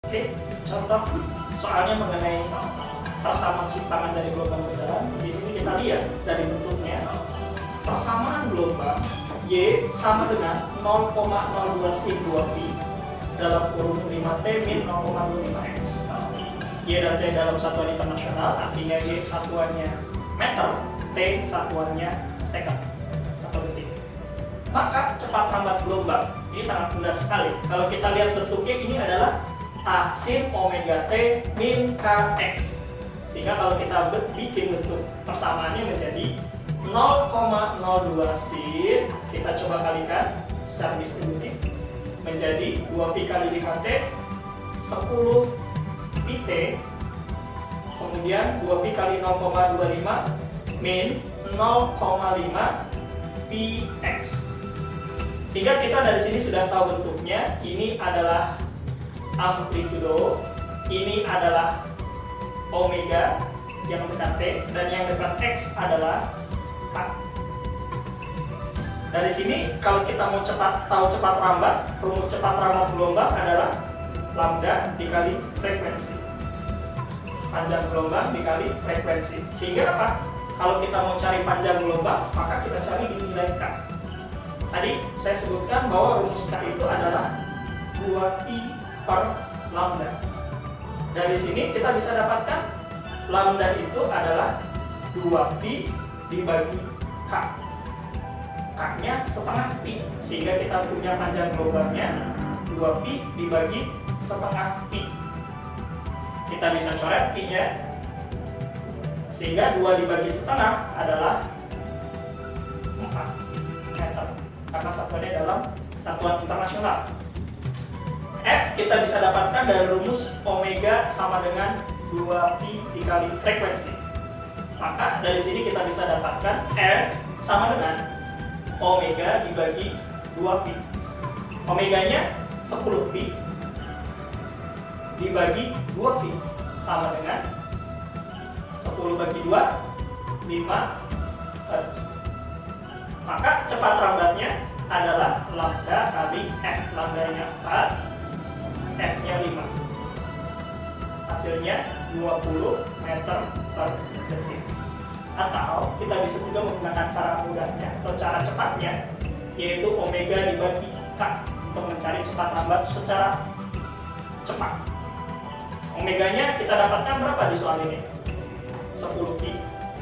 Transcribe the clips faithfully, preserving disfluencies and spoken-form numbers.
Oke, contoh soalnya mengenai persamaan simpangan dari gelombang berjalan. Di sini kita lihat dari bentuknya, persamaan gelombang Y sama dengan nol koma nol dua sin dua pi dalam kurung lima T min nol koma dua lima X. Y dan T dalam satuan internasional, artinya Y satuannya meter, T satuannya second atau detik. Maka cepat rambat gelombang ini sangat mudah sekali. Kalau kita lihat bentuknya, ini adalah A sin omega T min K X. Sehingga kalau kita bikin bentuk persamaannya menjadi nol koma nol dua sin, kita coba kalikan secara distributif menjadi dua pi kali lima T, sepuluh pi T, kemudian dua pi kali nol koma dua lima min nol koma lima pi X. Sehingga kita dari sini sudah tahu bentuknya. Ini adalah amplitudo, ini adalah omega yang dekat T, dan yang dekat X adalah K. Dari sini kalau kita mau cepat tahu cepat rambat, rumus cepat rambat gelombang adalah lambda dikali frekuensi. Panjang gelombang dikali frekuensi. Sehingga apa? Kalau kita mau cari panjang gelombang, maka kita cari di nilai K. Tadi saya sebutkan bahwa rumus K itu adalah dua pi per lambda. Dari sini kita bisa dapatkan lambda itu adalah dua pi dibagi K. K-nya setengah pi, sehingga kita punya panjang gelombangnya dua pi dibagi setengah pi. Kita bisa coret pi-nya, sehingga dua dibagi setengah adalah empat meter, karena satuannya dalam satuan internasional. F kita bisa dapatkan dari rumus omega sama dengan dua pi dikali frekuensi. Maka dari sini kita bisa dapatkan F sama dengan omega dibagi dua pi. Omeganya sepuluh pi dibagi dua pi sama dengan sepuluh bagi dua, lima hertz. Maka cepat rambatnya adalah lambda kali F. Lambdanya empat, F-nya lima. Hasilnya dua puluh meter per detik. Atau kita bisa juga menggunakan cara mudahnya atau cara cepatnya, yaitu omega dibagi K untuk mencari cepat rambat secara cepat. Omeganya kita dapatkan berapa di soal ini? sepuluh pi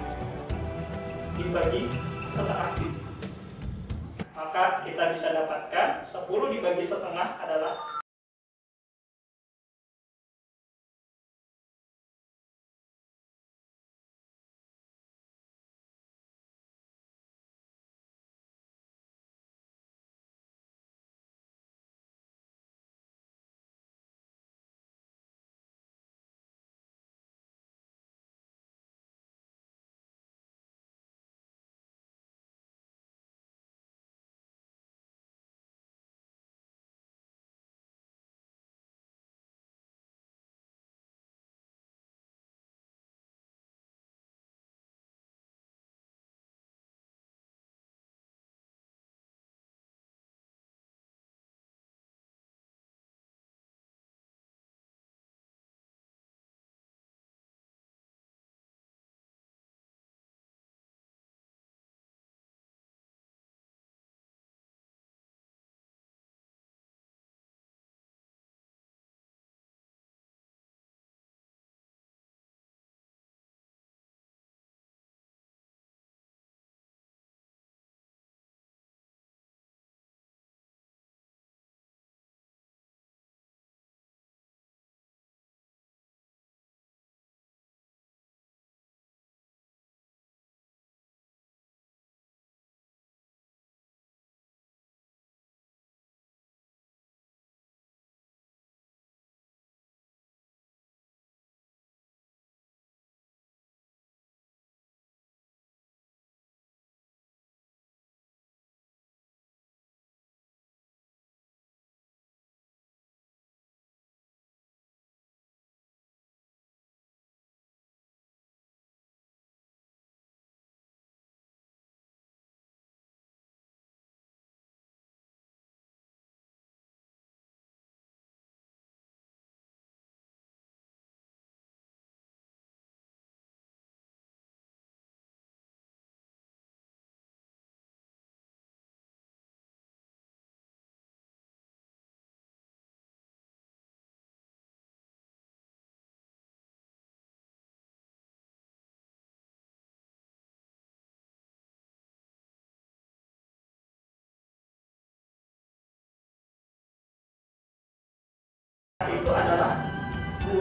dibagi setengah pi. Maka kita bisa dapatkan sepuluh dibagi setengah adalah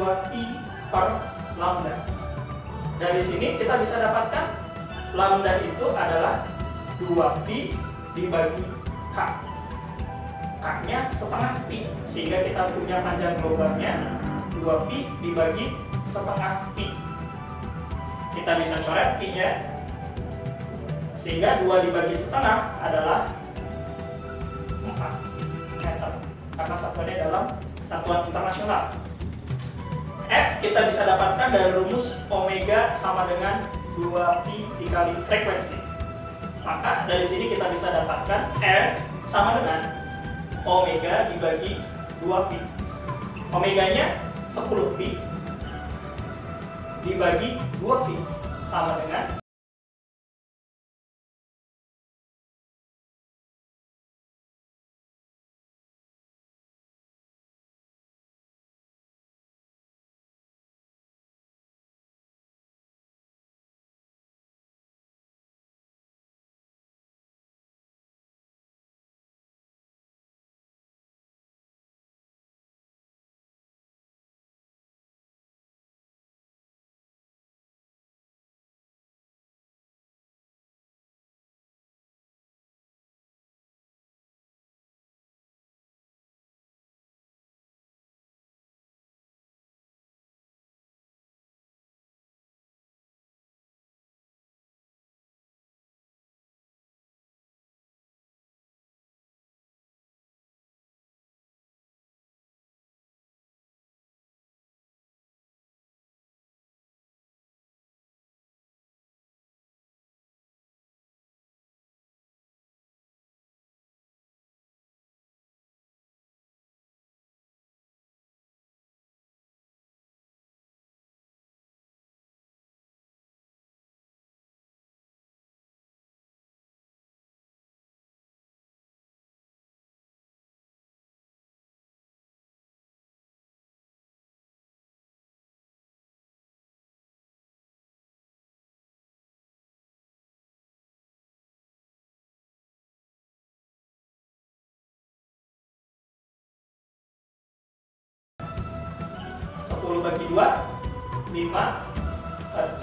dua pi per lambda. Dari sini kita bisa dapatkan lambda itu adalah dua pi dibagi K. K-nya setengah pi, sehingga kita punya panjang globalnya dua pi dibagi setengah pi. Kita bisa coret pi-nya, sehingga dua dibagi setengah adalah empat meter, karena satuannya dalam satuan internasional. F kita bisa dapatkan dari rumus omega sama dengan dua pi dikali frekuensi. Maka dari sini kita bisa dapatkan R sama dengan omega dibagi dua pi. Omeganya sepuluh pi dibagi dua pi sama dengan sepuluh bagi dua, lima Hertz.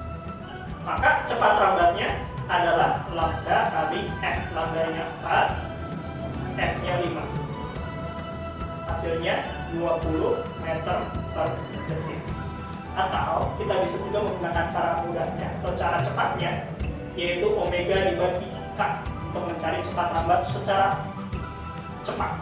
Maka cepat rambatnya adalah lambda kali F. Lambdanya empat, F-nya lima. Hasilnya dua puluh meter per detik. Atau kita bisa juga menggunakan cara mudahnya atau cara cepatnya, yaitu omega dibagi K untuk mencari cepat rambat secara cepat.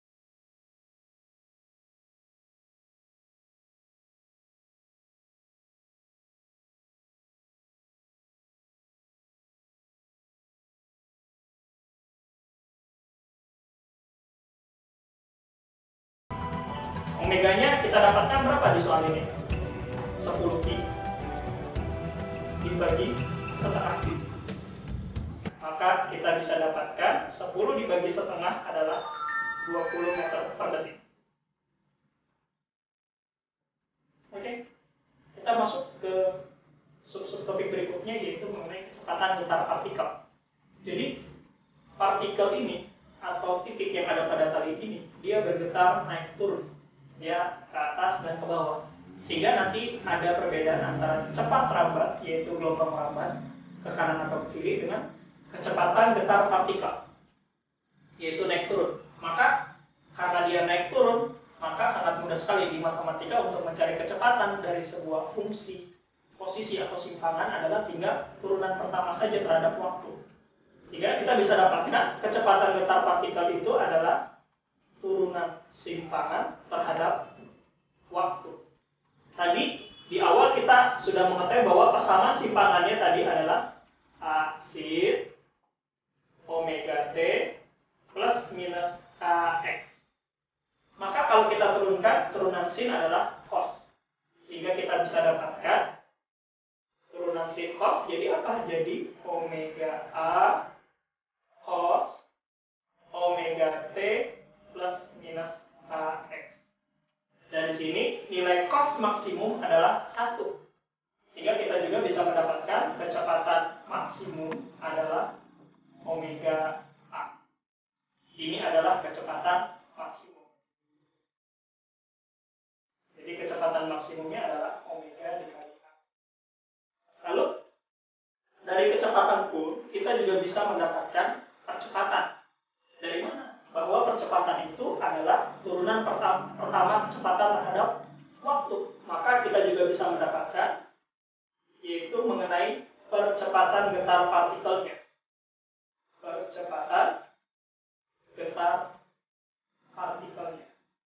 Omeganya kita dapatkan berapa di soal ini? sepuluh pi dibagi setengah pi. Maka kita bisa dapatkan sepuluh dibagi setengah adalah dua puluh meter per detik. Oke, kita masuk ke sub-sub topik berikutnya, yaitu mengenai kecepatan getar partikel. Jadi, partikel ini atau titik yang ada pada tali ini, dia bergetar naik turun, ya, ke atas dan ke bawah, sehingga nanti ada perbedaan antara cepat rambat, yaitu gelombang merambat ke kanan atau ke kiri, dengan kecepatan getar partikel, yaitu naik turun. Maka karena dia naik turun, maka sangat mudah sekali di matematika untuk mencari kecepatan dari sebuah fungsi posisi atau simpangan adalah tinggal turunan pertama saja terhadap waktu. Sehingga kita bisa dapatkan kecepatan getar partikel itu adalah turunan simpangan terhadap waktu. Tadi di awal kita sudah mengetahui bahwa persamaan simpangannya tadi adalah A sin omega t plus minus kx. Maka kalau kita turunkan, turunan sin adalah cos. Sehingga kita bisa dapatkan turunan sin cos jadi apa? Jadi omega A cos omega t plus minus kx. Dari sini nilai cos maksimum adalah satu. Sehingga kita juga bisa mendapatkan kecepatan maksimum adalah omega A. Ini adalah kecepatan maksimum. Jadi kecepatan kecepatan maksimumnya adalah omega dikali A. Lalu dari kecepatan pun kita juga bisa mendapatkan percepatan. Dari mana? Bahwa percepatan itu adalah turunan pertama, pertama kecepatan terhadap waktu. Maka kita juga bisa mendapatkan, yaitu mengenai percepatan getar partikelnya. Percepatan getar partikelnya.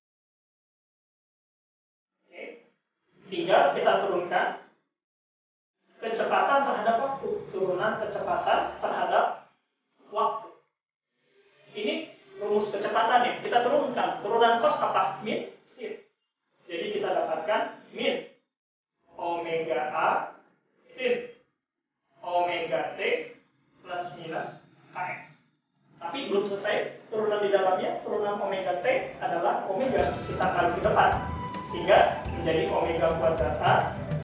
Oke. Tinggal kita turunkan kecepatan terhadap waktu, turunan kecepatan terhadap waktu. Ini rumus kecepatannya, kita turunkan. Turunan cos apa? Min sin. Jadi kita dapatkan min omega A sin omega T plus minus kx. Tapi belum selesai, turunan di dalamnya, turunan omega T adalah omega. Kita kali ke depan, sehingga menjadi omega kuadrat A